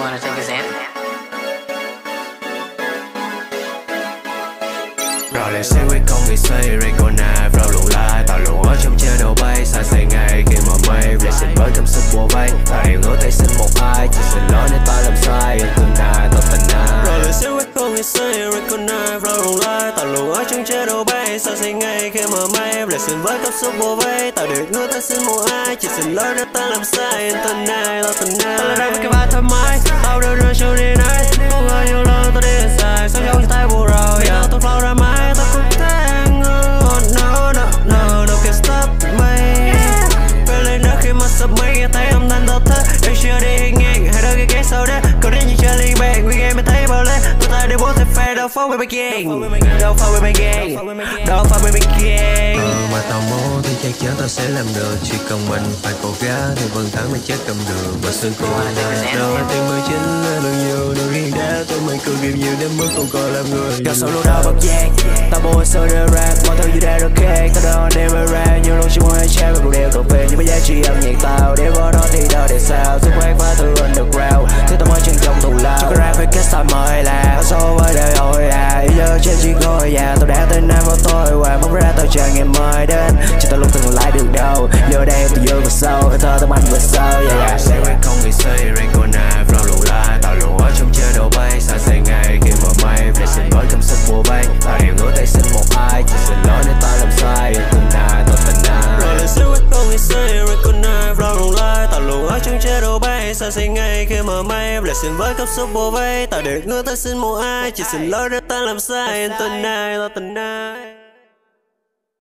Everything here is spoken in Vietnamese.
wanna take a stand? Rồi lại sẽ quyết không bị say recognize flow lộn lại tao lộn ở trong chế độ bay xa xay ngày khi mà mây blessing với cảm xúc bùa vây tao đều ngỡ tay xin một ai chỉ xin lỗi nên tao làm sai tương lai tao tình ai. Rồi lại sẽ quyết không bị say recognize flow lộn lại tao lộn ở trong chế độ bay xa xay ngày khi mà mây blessing với cảm xúc bùa vây tao đều ngỡ tay xin một ai chỉ xin lỗi nên tao làm sai tương lai tao tình ai. Tao là đây với cái vai thoải mái tao đều rơi show đi này không ngờ nhiều lần tao đi sai sống trong tay buồn rồi giờ tôi flow ra mãi tao cũng thấy no can stop me về lên đó khi mà sập mây nghe thấy âm thanh tao thơ đang chưa đi ngang hai đôi cái sau đó còn đến như chơi liên bang we game mới thấy bao lên tụi ta đều muốn thể phe đâu phóng với mấy gang đâu phóng với mấy gang đâu phóng với mấy gang mà tao muốn thì chắc chắn tao sẽ làm được chỉ cần mình phải cố gắng thì vẫn thắng mình chắc cầm được và sương cô đâu thì 19 là bao nhiêu điều riêng đã tụi mình cứ game nhiều đến mức không còn làm người gặp solo đâu bậc giang tao mua sơ đưa rap mọi thứ như đã được khác tao đâu đem ra nhiều lúc chỉ muốn hay chat và cuộc đều cà phê nhưng bây giá trị âm nhạc tao để có nó thì đâu để sao sức khỏe phá từ underground thứ tao mới chân trong tù lao cho cái rap với kết style mới là tao so với đời hồi là giờ trên chỉ ngồi nhà tao đã tên nam vào tôi và mong ra tao chờ ngày mới đến chỉ tao lúc từng lại được đâu giờ đây tao vô vào sâu thơ tao mạnh vào sâu yeah sẽ quên không người say recognize flow lộn lại tao lộn ở trong chế độ bay xa xay ngày khi mở mây blessing với cảm xúc bùa vây tao đều ngỡ tay xin một ai chỉ xin lỗi nên tao làm sai tình ai tao tình ai rồi lại sẽ quên không người say recognize flow lộn lại tao lộn ở trong chế độ bay xa xay ngày khi mở mây blessing với cảm xúc bùa vây tao đều ngỡ tay xin một ai chỉ xin lỗi nên tao làm sai tình ai tao tình ai.